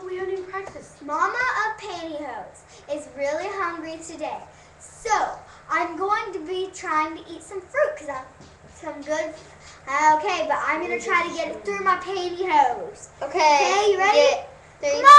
we haven't even practiced. Mama of Pantyhose is really hungry today. So, I'm going to be trying to eat some fruit because I'm some good. Okay, but I'm going to try to get it through my pantyhose. Okay. Okay, you ready? Three, Come